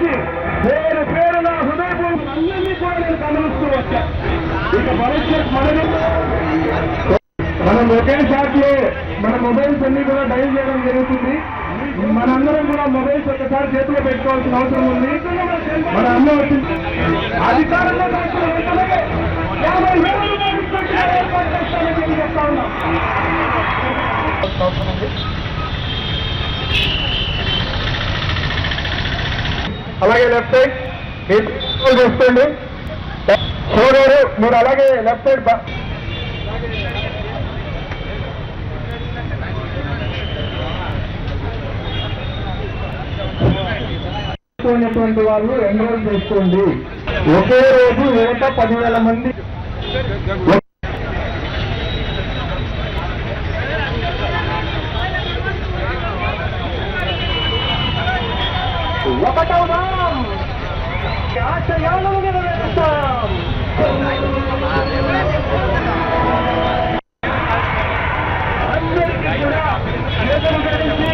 నుంచి పేరు పేరున హృదయపూర్వక అందరినీ కూడా నేను గమనిస్తూ వచ్చా. ఇక భవిష్యత్ మనం ఒకే షాట్లో మన మొబైల్స్ అన్ని కూడా డైల్ చేయడం జరుగుతుంది. మనందరం కూడా మొబైల్స్ ఒకసారి చేతిలో పెట్టుకోవాల్సిన అవసరం ఉంది. మన అన్న వచ్చింది అధికారంలో చెప్తా ఉన్నాం. అలాగే లెఫ్ట్ సైడ్ మీరు చూసుకోండి. చూడారు మీరు అలాగే లెఫ్ట్ సైడ్ ఉన్నటువంటి వాళ్ళు ఎన్రోల్ చేసుకోండి. ఒకే రోజు యువత 10,000 మంది ఒకటవుదాం, ఆశయాలను నెరవేరుస్తాం. అందరికీ కూడా ఎదురు గురించి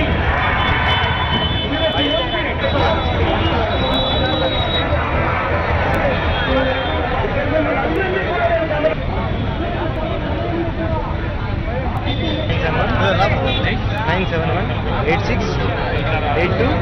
9718682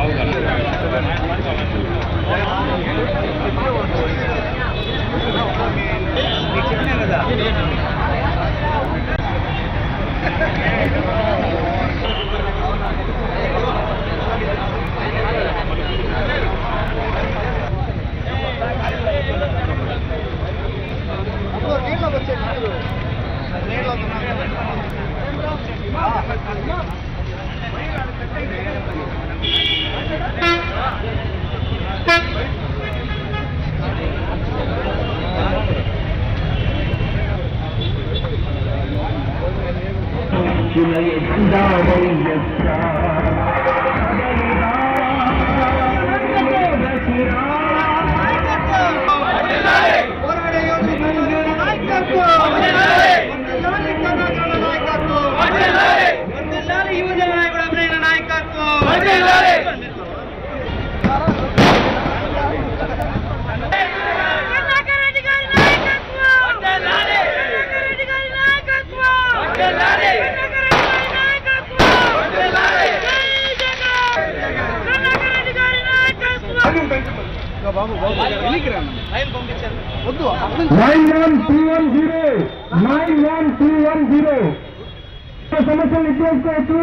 91210 సమస్యలు ఇచ్చేసుకోవచ్చు.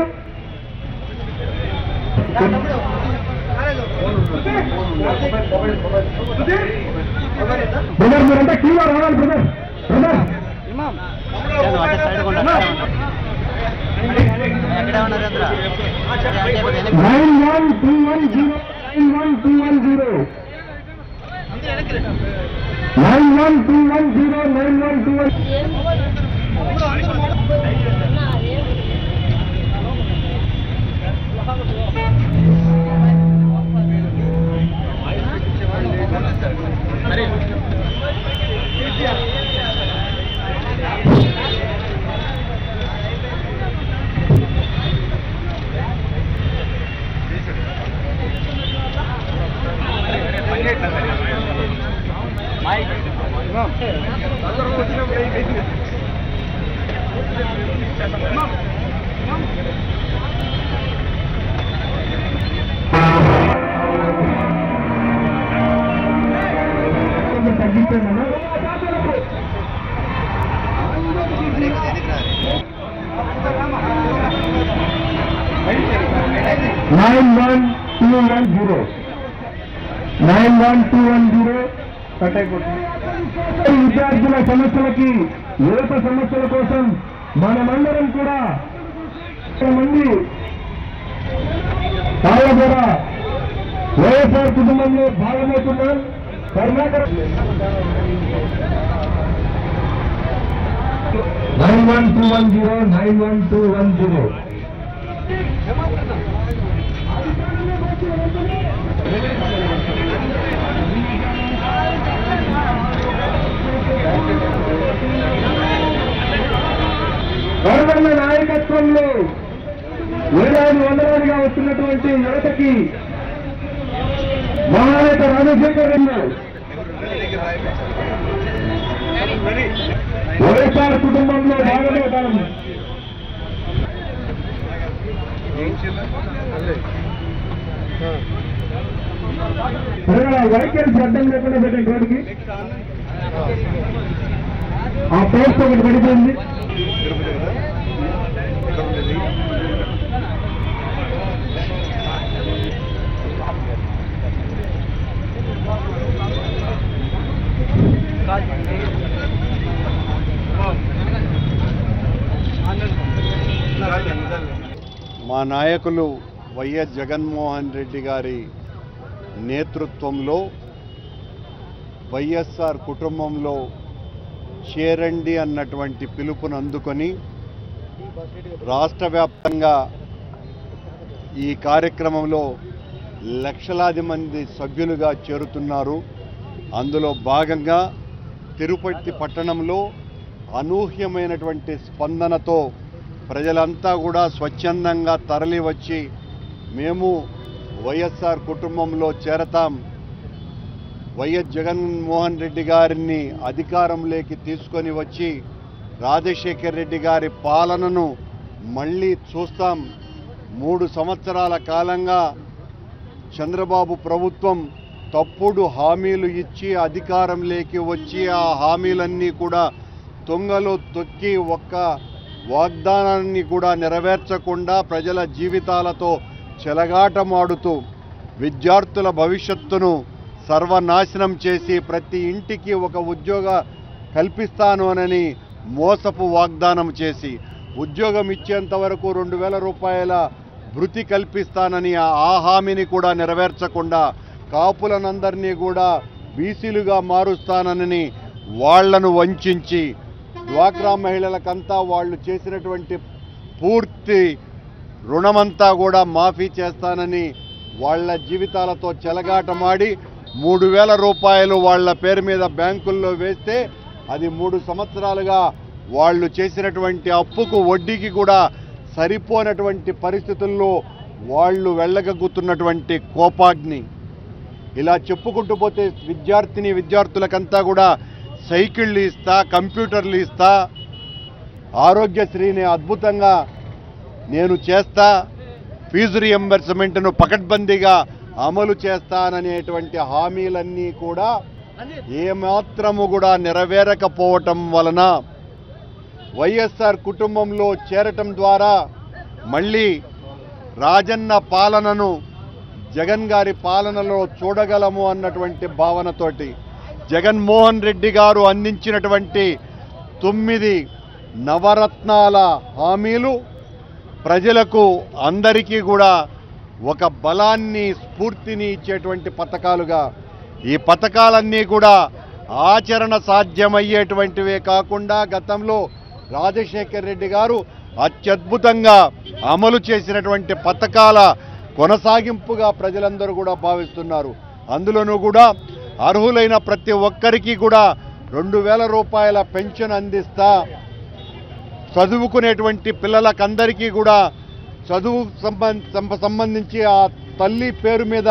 బ్రదర్ మీరంతా క్యూలో రావాలి. బ్రదర్ 91210 విద్యార్థుల సమస్యలకి, యువత సమస్యల కోసం మనమందరం కూడా మంది వాళ్ళ ద్వారా వైఎస్ఆర్ కుటుంబంలో భాగమవుతున్నాం. కర్ణాటక 91210 వరదన్న నాయకత్వంలో వేలాది వందలాదిగా వస్తున్నటువంటి యువతకి మహానేత రాజశేఖర్ రెడ్డి వైఎస్ఆర్ కుటుంబంలో భాగమవుతాం. వైఖరి శ్రద్ధం లేకుండా పెట్టే రోడ్డుకి ఆ పోస్ట్ ఒకటి పడిపోయింది. మా నాయకులు వైఎస్ జగన్మోహన్ రెడ్డి గారి నేతృత్వంలో వైఎస్ఆర్ కుటుంబంలో చేరండి అన్నటువంటి పిలుపును అందుకొని రాష్ట్ర వ్యాప్తంగా ఈ కార్యక్రమంలో లక్షలాది మంది సభ్యులుగా చేరుతున్నారు. అందులో భాగంగా తిరుపతి పట్టణంలో అనూహ్యమైనటువంటి స్పందనతో ప్రజలంతా కూడా స్వచ్ఛందంగా తరలివచ్చి మేము వైఎస్ఆర్ కుటుంబంలో చేరతాం, వైఎస్ జగన్మోహన్ రెడ్డి గారిని అధికారంలోకి తీసుకొని వచ్చి రాజశేఖర్ రెడ్డి గారి పాలనను మళ్ళీ చూస్తాం. 3 సంవత్సరాల కాలంగా చంద్రబాబు ప్రభుత్వం తప్పుడు హామీలు ఇచ్చి అధికారంలోకి వచ్చి ఆ హామీలన్నీ కూడా తొంగలో తొక్కి ఒక్క వాగ్దానాన్ని కూడా నెరవేర్చకుండా ప్రజల జీవితాలతో చెలగాటమాడుతూ విద్యార్థుల భవిష్యత్తును సర్వనాశనం చేసి ప్రతి ఇంటికి ఒక ఉద్యోగ కల్పిస్తాను అని మోసపు వాగ్దానం చేసి ఉద్యోగం ఇచ్చేంత వరకు 2,000 రూపాయల భృతి కల్పిస్తానని ఆ హామీని కూడా నెరవేర్చకుండా కాపులనందరినీ కూడా బీసీలుగా మారుస్తానని వాళ్లను వంచి డ్వాక్రా మహిళలకంతా వాళ్ళు చేసినటువంటి పూర్తి రుణమంతా కూడా మాఫీ చేస్తానని వాళ్ళ జీవితాలతో చెలగాటమాడి 3,000 రూపాయలు వాళ్ళ పేరు మీద బ్యాంకుల్లో వేస్తే అది 3 సంవత్సరాలుగా వాళ్ళు చేసినటువంటి అప్పుకు వడ్డీకి కూడా సరిపోనటువంటి పరిస్థితుల్లో వాళ్ళు వెళ్ళగక్కుతున్నటువంటి కోపాగ్ని. ఇలా చెప్పుకుంటూ పోతే విద్యార్థులకంతా కూడా సైకిళ్ళు ఇస్తా, కంప్యూటర్లు ఇస్తా, ఆరోగ్యశ్రీని అద్భుతంగా నేను చేస్తా, ఫీజు రియంబర్స్మెంట్ను పకడ్బందీగా అమలు చేస్తాననేటువంటి హామీలన్నీ కూడా ఏమాత్రము కూడా నెరవేరకపోవటం వలన వైఎస్ఆర్ కుటుంబంలో చేరటం ద్వారా మళ్ళీ రాజన్న పాలనను జగన్ గారి పాలనలో చూడగలము అన్నటువంటి భావనతోటి జగన్మోహన్ రెడ్డి గారు అందించినటువంటి 9 నవరత్నాల హామీలు ప్రజలకు అందరికీ కూడా ఒక బలాన్ని, స్ఫూర్తిని ఇచ్చేటువంటి పథకాలుగా ఈ పథకాలన్నీ కూడా ఆచరణ సాధ్యమయ్యేటువంటివే కాకుండా గతంలో రాజశేఖర్ రెడ్డి గారు అత్యద్భుతంగా అమలు చేసినటువంటి పథకాల కొనసాగింపుగా ప్రజలందరూ కూడా భావిస్తున్నారు. అందులోనూ కూడా అర్హులైన ప్రతి ఒక్కరికి కూడా 2,000 రూపాయల పెన్షన్ అందిస్తా, చదువుకునేటువంటి పిల్లలకందరికీ కూడా చదువు సంబంధించి ఆ తల్లి పేరు మీద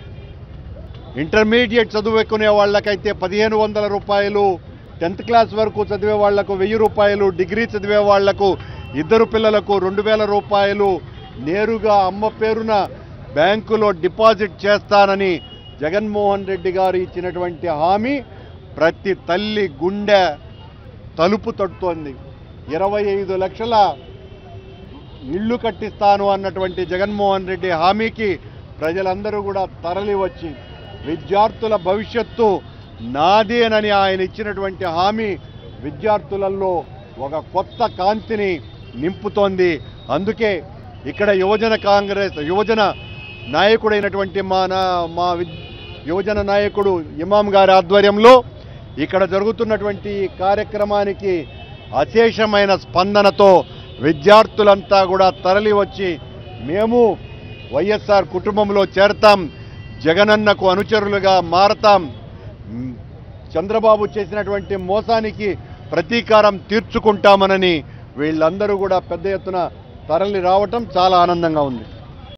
ఇంటర్మీడియట్ చదువుకునే వాళ్ళకైతే 1,500 రూపాయలు, 10th క్లాస్ వరకు చదివే వాళ్లకు 1,000 రూపాయలు, డిగ్రీ చదివే వాళ్లకు 2 పిల్లలకు 2,000 రూపాయలు నేరుగా అమ్మ పేరున బ్యాంకులో డిపాజిట్ చేస్తానని జగన్మోహన్ రెడ్డి గారు ఇచ్చినటువంటి హామీ ప్రతి తల్లి గుండె తలుపు తట్టుతోంది. 25 లక్షల ఇళ్ళు కట్టిస్తాను అన్నటువంటి జగన్మోహన్ రెడ్డి హామీకి ప్రజలందరూ కూడా తరలి వచ్చి విద్యార్థుల భవిష్యత్తు నాదేనని ఆయన ఇచ్చినటువంటి హామీ విద్యార్థులలో ఒక కొత్త కాంతిని నింపుతోంది. అందుకే ఇక్కడ యువజన నాయకుడైనటువంటి మా యువజన నాయకుడు ఇమాం గారి ఆధ్వర్యంలో ఇక్కడ జరుగుతున్నటువంటి ఈ కార్యక్రమానికి అశేషమైన స్పందనతో విద్యార్థులంతా కూడా తరలి వచ్చి మేము వైఎస్ఆర్ కుటుంబంలో చేరతాం, జగనన్నకు అనుచరులుగా మారతాం, చంద్రబాబు చేసినటువంటి మోసానికి ప్రతీకారం తీర్చుకుంటామనని వీళ్ళందరూ కూడా పెద్ద ఎత్తున తరలి రావటం చాలా ఆనందంగా ఉంది.